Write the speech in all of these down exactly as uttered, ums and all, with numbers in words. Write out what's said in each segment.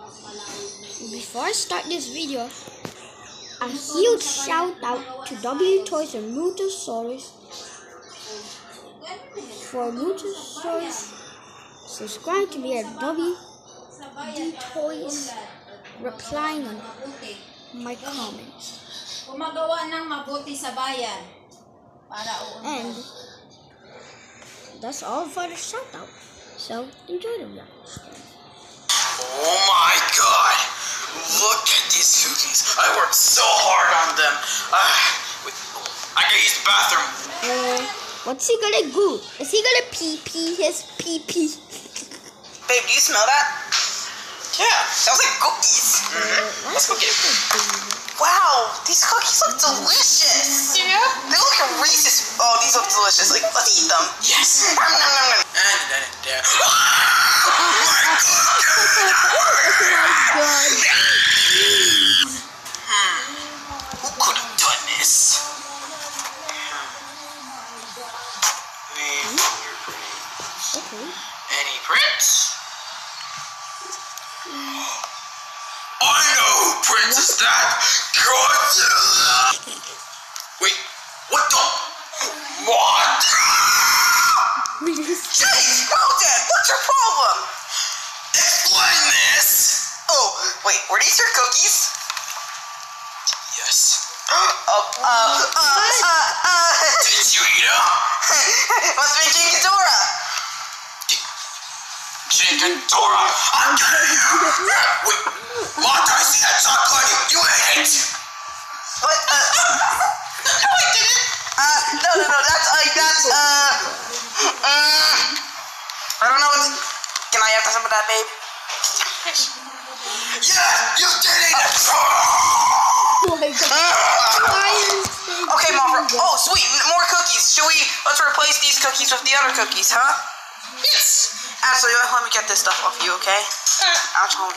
Before I start this video, a huge shout out to W Toys and Muto saurus. For Muto saurus, subscribe to me at W D Toys, replying on my comments. And that's all for the shout out. So enjoy the video. Oh my god! Look at these cookies. I worked so hard on them. Uh, wait, I gotta use the bathroom. Uh, what's he gonna do? Is he gonna pee pee his pee pee? Babe, do you smell that? Yeah, sounds like cookies. Mm-hmm. Let's go get it. Wow, these cookies look delicious. Yeah? They look like Reese's. Oh, these look delicious. Like, let's eat them. Yes. Nom, nom, nom, nom. And then it there. Oh my god. Hmm. Who could have done this? Hmm. Okay. Any prints? I know who Prince is that! Godzilla! Wait, what the? What? Jeez, Rodan, what's your problem? Explain this! Oh, wait, were these your cookies? Yes. uh, uh, uh, uh, uh. Did you eat them? Must be King Dora. Chicken Dora, I'm getting you! Wait, Mark, I see that chocolate, you ate it! What? Uh, no, I didn't! Uh, no, no, no, that's, like, uh, that's, uh, um, I don't know what's, can I have some of that, babe? Yeah, you did it! Oh my god. Okay, Mom, oh, sweet, more cookies. Should we, let's replace these cookies with the other cookies, huh? Yes! Ashley, let me get this stuff off you, okay? Ouch, home.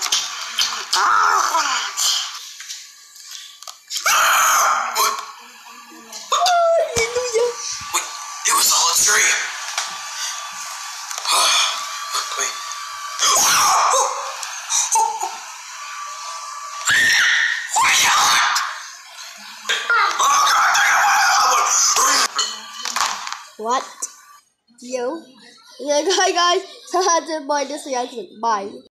What? Hallelujah. Wait, it was all a dream. Wait. Oh my god! Oh god, What? Yo. Yeah, hi guys. Bye this reaction. Bye.